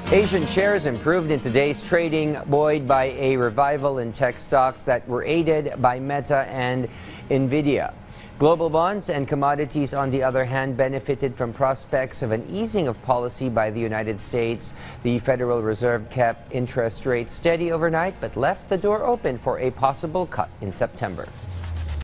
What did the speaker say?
Asian shares improved in today's trading, buoyed by a revival in tech stocks that were aided by Meta and Nvidia. Global bonds and commodities, on the other hand, benefited from prospects of an easing of policy by the United States. The Federal Reserve kept interest rates steady overnight, but left the door open for a possible cut in September.